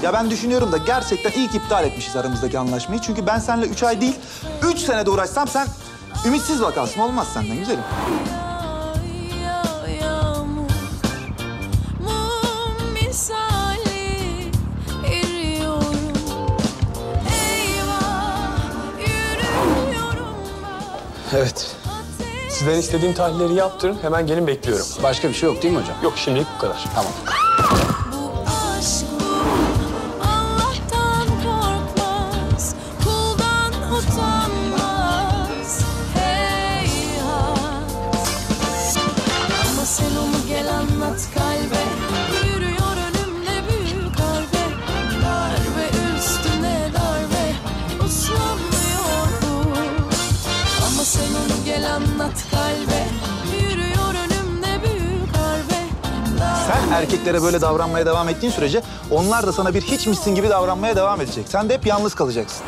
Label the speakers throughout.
Speaker 1: Ya ben düşünüyorum da gerçekten ilk iptal etmişiz aramızdaki anlaşmayı. Çünkü ben seninle 3 ay değil, 3 senede uğraşsam sen ümitsiz bakarsın. Olmaz senden güzelim.
Speaker 2: Evet. Sizden istediğim tahlilleri yaptırın. Hemen gelin bekliyorum.
Speaker 3: Başka bir şey yok değil mi hocam?
Speaker 2: Yok şimdilik bu kadar.
Speaker 3: Tamam.
Speaker 1: Sen erkeklere böyle davranmaya devam ettiğin sürece onlar da sana bir hiçmişsin gibi davranmaya devam edecek. Sen de hep yalnız kalacaksın.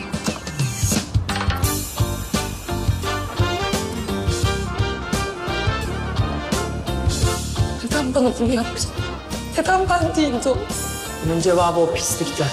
Speaker 4: Neden bana bunu yaptın? Neden ben değildi o?
Speaker 5: Bunun cevabı o pislikler.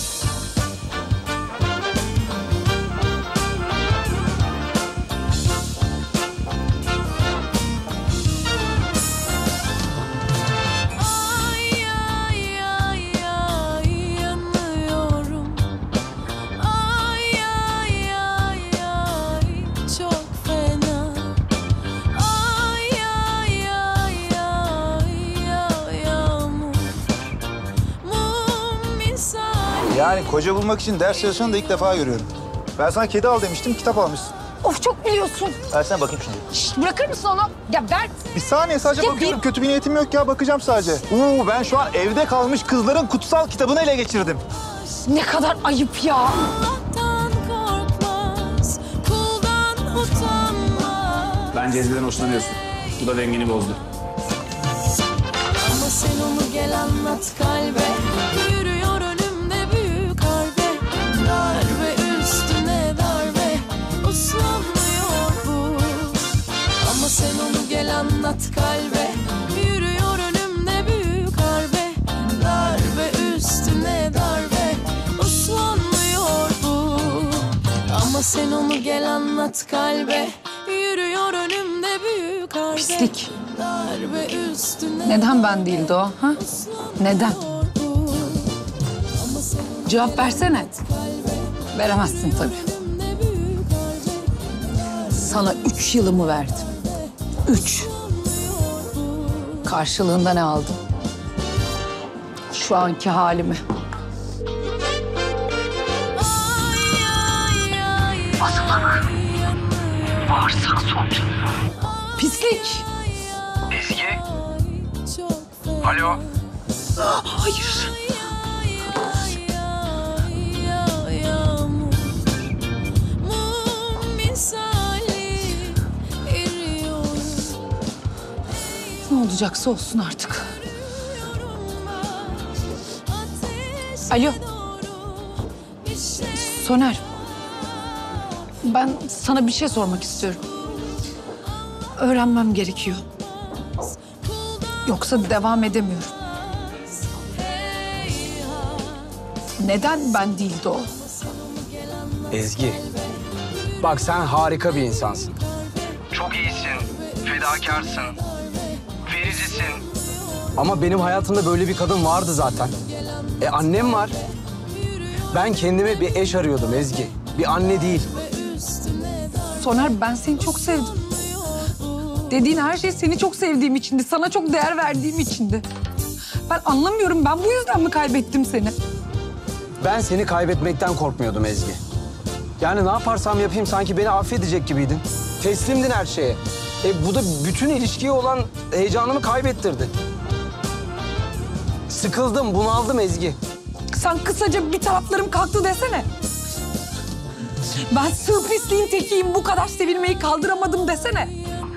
Speaker 1: Yani koca bulmak için ders çalışanı da ilk defa görüyorum. Ben sana kedi al demiştim, kitap almışsın.
Speaker 6: Of çok biliyorsun.
Speaker 1: Versene bakayım şunu.
Speaker 6: Şişt, bırakır mısın onu? Ya ver.
Speaker 1: Bir saniye sadece
Speaker 6: Ya
Speaker 1: bakıyorum. Kötü bir niyetim yok ya. Bakacağım sadece. Ben şu an evde kalmış kızların kutsal kitabını ele geçirdim.
Speaker 6: Ne kadar ayıp ya.
Speaker 3: Bence Ezgi'den hoşlanıyorsun. Bu da dengeni bozdu.
Speaker 7: Ama sen onu gel anlat kalbe. Yürüyor önümde büyük harbe. Darbe üstüne darbe. Uslanmıyor bu. Ama sen onu gel anlat kalbe. Yürüyor önümde büyük harbe. Darbe üstüne darbe. Uslanmıyor bu. Ama sen onu gel anlat kalbe. Yürüyor önümde büyük harbe.
Speaker 6: Pislik.
Speaker 7: Darbe üstüne.
Speaker 6: Neden ben değildi o? Ha? Neden? Cevap versene. Veremezsin tabii. Sana 3 yılımı verdim. 3. Karşılığında ne aldın? Şu anki halimi. Asıllık. Bağırsak sonucu. Pislik.
Speaker 8: Ezgi? Alo?
Speaker 6: Hayır. Ne olacaksa olsun artık. Alo. Soner. Ben sana bir şey sormak istiyorum. Öğrenmem gerekiyor. Yoksa devam edemiyorum. Neden ben değildi o?
Speaker 3: Ezgi, bak sen harika bir insansın.
Speaker 8: Çok iyisin, fedakarsın, vericisin.
Speaker 3: Ama benim hayatımda böyle bir kadın vardı zaten. Annem var. Ben kendime bir eş arıyordum Ezgi. Bir anne değil.
Speaker 6: Soner ben seni çok sevdim. Dediğin her şey seni çok sevdiğim içindi. Sana çok değer verdiğim içindi. Ben anlamıyorum. Ben bu yüzden mi kaybettim seni?
Speaker 3: Ben seni kaybetmekten korkmuyordum Ezgi. Yani ne yaparsam yapayım sanki beni affedecek gibiydin. Teslimdin her şeye. Bu da bütün ilişkiye olan heyecanımı kaybettirdi. Sıkıldım, bunaldım Ezgi.
Speaker 6: Sen kısaca bir taraflarım kalktı desene. Ben sığ pisliğin tekiyim. Bu kadar sevilmeyi kaldıramadım desene.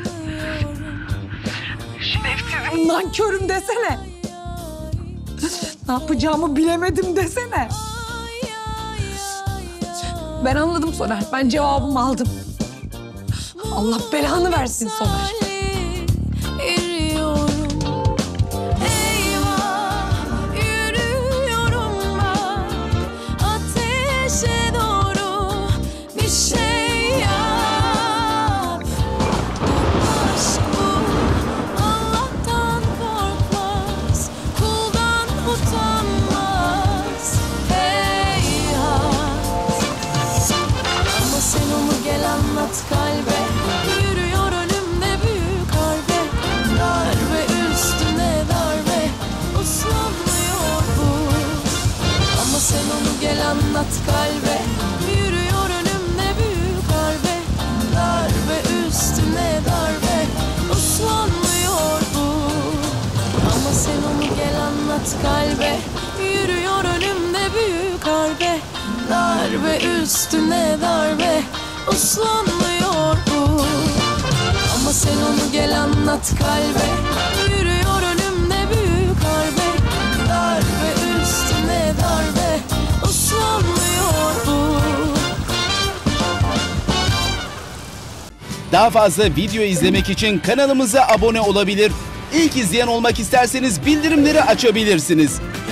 Speaker 6: Şerefsizim. Nankörüm desene. Ne yapacağımı bilemedim desene. Ben anladım Soner. Ben cevabımı aldım. Allah belanı versin Soner.
Speaker 7: Eyvah, yürüyorum anlat kalbe. Yürüyor önümde büyük harbe. Darbe üstüne darbe, uslanmıyor bu. Ama sen onu gel anlat kalbe. Yürüyor önümde büyük harbe. Darbe üstüne darbe, uslanmıyor bu. Ama sen onu gel anlat kalbe. Yürüyor önümde büyük harbe. Darbe üstüne darbe, uslanmıyor bu. Ama sen onu gel anlat kalbe. Yürüyor önümde büyük harbe. Darbe üstüne darbe, uslanmıyor bu.
Speaker 9: Daha fazla video izlemek için kanalımıza abone olabilir. İlk izleyen olmak isterseniz bildirimleri açabilirsiniz.